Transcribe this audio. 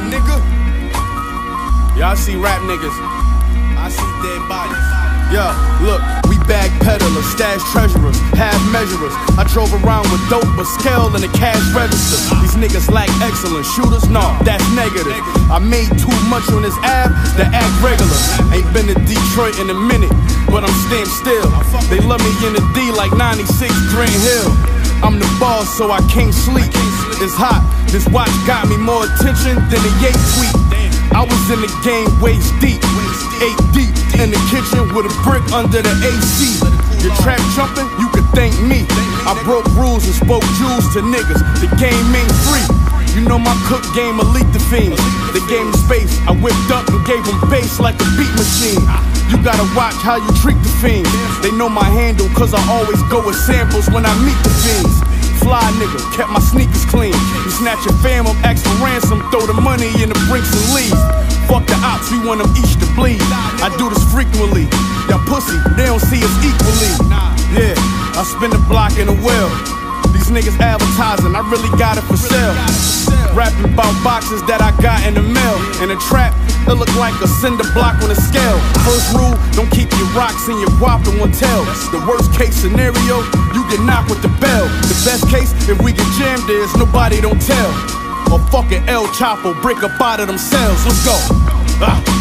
coming, nigga. Y'all see rap niggas, I see dead bodies. Yeah, look, we bag peddlers, stash treasurers, half measurers. I drove around with dope, but scale in the cash register. These niggas lack excellence, shooters, nah, that's negative. I made too much on this app to act regular. Ain't been to Detroit in a minute, but I'm stamped still. They love me in the D like 96 Grant Hill. I'm the boss, so I can't sleep. It's hot, this watch got me more attention than a Yates tweet. I was in the game waist deep, 8 deep in the kitchen with a brick under the AC. Your trap jumping, you could thank me. I broke rules and spoke jewels to niggas. The game ain't free. You know my cook game elite the fiends. They gave me space, I whipped up and gave them bass like a beat machine. You gotta watch how you treat the fiends. They know my handle cause I always go with samples when I meet the fiends. Fly nigga, kept my sneakers clean. You snatch your fam up, ask for ransom, throw the money in the brinks and leave. Fuck the ops, we want them each to bleed. I do this frequently. Y'all pussy, they don't see us equally. Yeah, I spin the block in a well. These niggas advertising, I really got it for sale. Rapping about boxes that I got in the mail. In a trap, it look like a cinder block on a scale. First rule, don't keep your rocks in your guap in one tail. The worst case scenario, you get knocked with the bell. The best case, if we get jammed, is nobody don't tell. Or fucking El Chapo break up out of themselves. Let's go.